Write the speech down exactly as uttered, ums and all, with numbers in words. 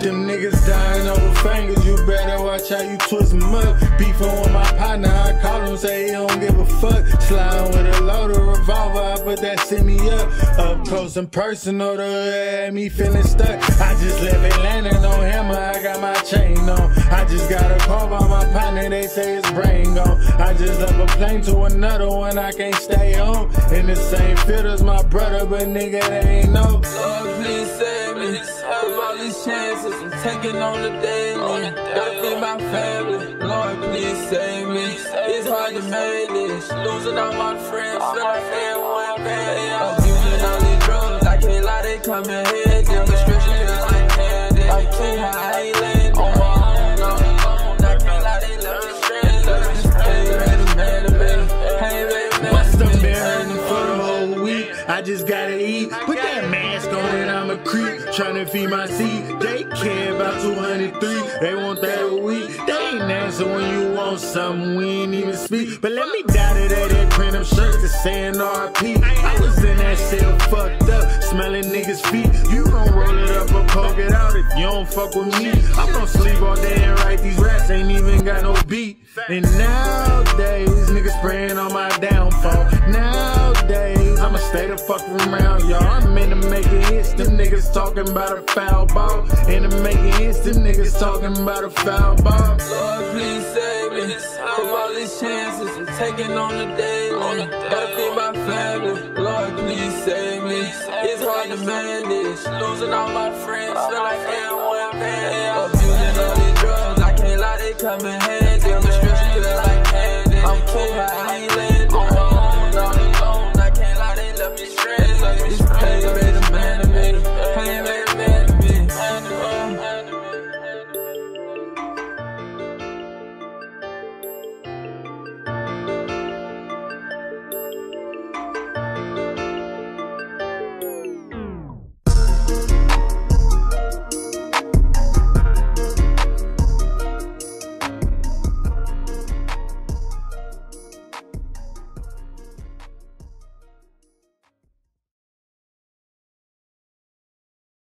Them niggas dying over fingers, you better watch how you twist them up. Beefing with my partner, I call him, say he don't give a fuck. Sliding with a loaded revolver, I put that send me up. Up close and personal, the had me feeling stuck. I just left Atlanta, no hammer, I got my chain on. I just got a call by my partner, they say his brain gone. I just left a plane to another one, I can't stay home. In the same field as my brother, but nigga, they ain't know. Lord, please save me from all these chances I'm taking on the daily. Gotta feed my family. Lord, please save me. It's hard to manage. Losing all my friends, feel like everyone bad. Abusing all these drugs, I can't lie, they come in handy. The stress feels like candy. I can't hide, I ain't landing on my own, on my own. I can't lie, they love me stranded. Hey, baby, man, baby. Hey, baby, man. Must have been hurting for the whole week. I just gotta eat. Put that mask on and I'm a creep. Tryna feed my seed. They care about two hundred three. They want that a week. They ain't answer when you want something. We ain't even speak. But let me die today. They print up shirts that saying R I P. I was in that cell fucked up, smelling niggas' feet. You gon' roll it up or poke it out if you don't fuck with me. I'm gon' sleep all day and write these raps. Ain't even got no beat. And nowadays niggas praying on my downfall. Nowadays I'ma stay the fuck around, y'all. I'm into making hits, them niggas talking about a foul ball. Into making hits, them niggas talking about a foul ball. Lord, please save me from all these chances I'm taking on the daily. Gotta feed my family. Lord, please save me. It's hard to manage. Losing all my friends, feel like everyone bad. Abusing all these drugs, I can't lie, they come in handy. The stress feel like candy. I'm too high.